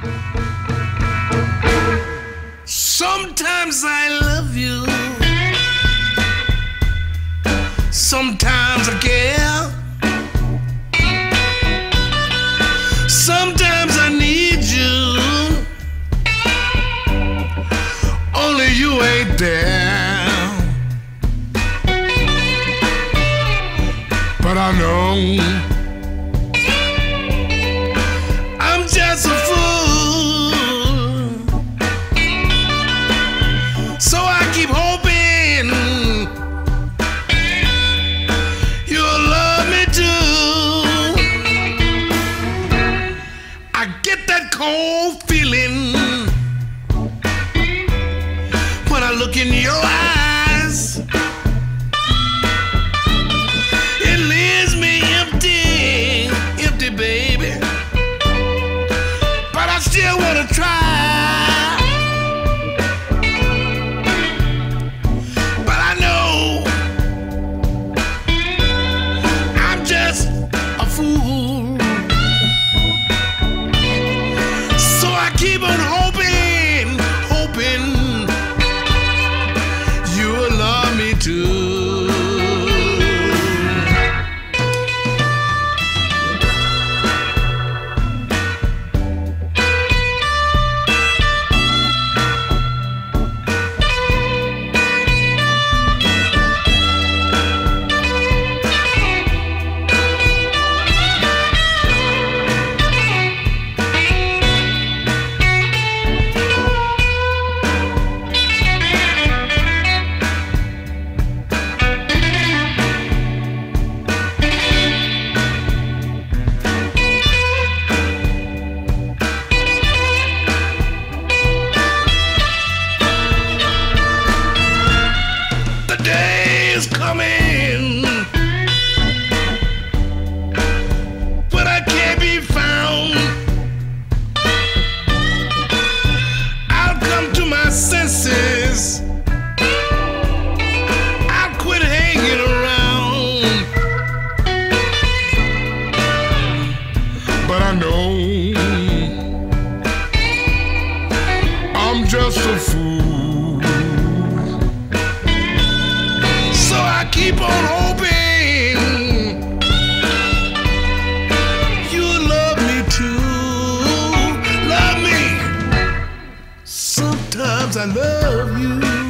Sometimes I love you, sometimes I care, sometimes I need you, only you ain't there. But I know I'm just a fool, so I keep hoping you'll love me too. I get that cold feeling when I look in your eyes. It leaves me empty, empty, baby, but I still wanna try. Fool. So I keep on hoping, hoping you'll love me too. Coming, but I can't be found. I'll come to my senses, I'll quit hanging around. But I know I'm just a fool, keep on hoping you'll love me too. Love me. Sometimes I love you.